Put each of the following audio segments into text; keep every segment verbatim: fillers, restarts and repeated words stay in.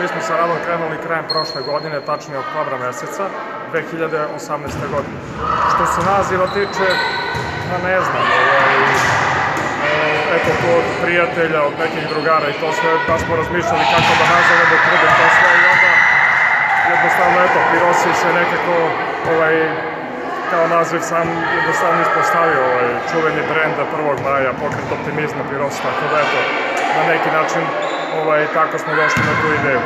mi smo sa radom krenuli krajem prošle godine, tačnije oktobra meseca, dve hiljade osamnaeste. godine. Što se naziva tiče, pa ne znam, eto to od prijatelja, od nekih drugara i to sve, pa smo razmišljali kako da nazovemo klube, to sve i onda jednostavno, eto, Pirosi se nekako, kao naziv sam jednostavno ispostavio čuveni brend prvog maja, pokret optimizma Pirosi, tako da eto, na neki način tako smo došli na tu ideju.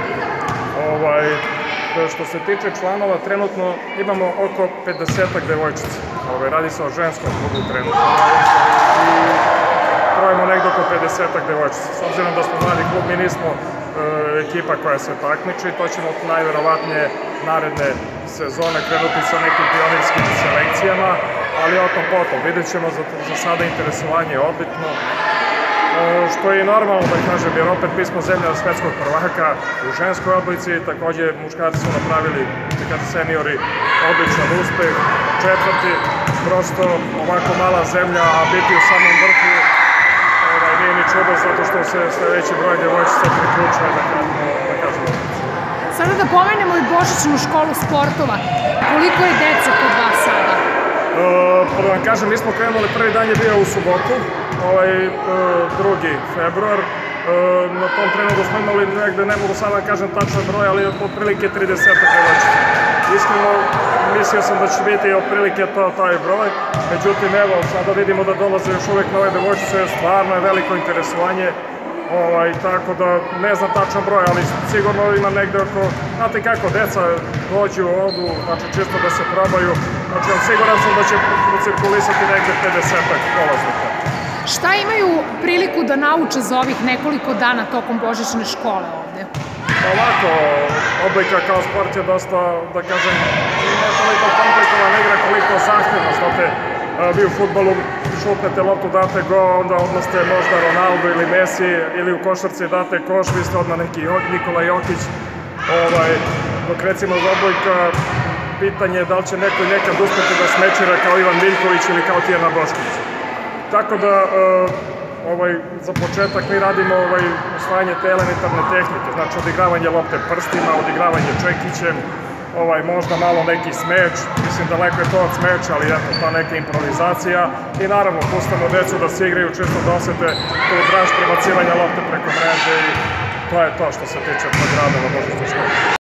Što se tiče članova, trenutno imamo oko pedesetak devojčica. Radi se o ženskom klubu trenutno. I trojimo negde oko pedesetak devojčica. S obzirom da smo mladi klub, mi nismo ekipa koja se takmiči, to ćemo najverovatnije naredne sezone krenuti sa nekim pionirskim selekcijama, ali o tom potom. Vidjet ćemo, za sada interesovanje je odlično, što je i normalno da kažem, jer opet mi smo zemlja svetskog prvaka u ženskoj odbojci, takođe muškarci su napravili, da kažem seniori, odličan uspeh, četvrti, prosto ovako mala zemlja, a biti u samom vrhu nije ni čudo, zato što se sve veći broj devojčica priključuje, da kažem. Sada da pomenemo i Božićnu školu sportova. Koliko je deca kod vas sada? Pa da vam kažem, mi smo krenuli, prvi dan je bio u subotu, drugi februar. Na tom trenutu smo imali negde, ne mogu sada da kažem tačan broj, ali otprilike tridesetak devojčica. Iskreno, mislio sam da će biti otprilike taj broj, međutim, evo, sada vidimo da dolaze još uvek nove devojčice, stvarno je veliko interesovanje, tako da ne znam tačan broj, ali sigurno ima negde oko, znate kako, deca dođu, odu, znači čisto da se probaju, znači siguran sam da će cirkulisati negde pedesetak polaznika. Šta imaju priliku da nauče za ovih nekoliko dana tokom Božićne škole ovde? Ovako, odbojka kao sport je dosta, da kažem, ne toliko komplikovan igra koliko zahtevna, znate, vi u fudbalu šutnete loptu, date go, onda odmah ste možda Ronaldo ili Messi, ili u košarci date koš, vi ste odmah neki Nikola Jokić, dok recimo za odbojka pitanje je da li će neko i nekad uspeti da smećira kao Ivan Miljković ili kao Tijana Bošković. Tako da, za početak mi radimo usvajanje te elementarne tehnike, znači odigravanje lopte prstima, odigravanje čekićem, možda malo neki smeč, mislim daleko je to od smeča, ali eto, ta neka improvizacija i naravno pustamo decu da se igraju, čisto da osete tu draž prebacivanja lopte preko mreže i to je to što se tiče tog rada na Božićnoj školi.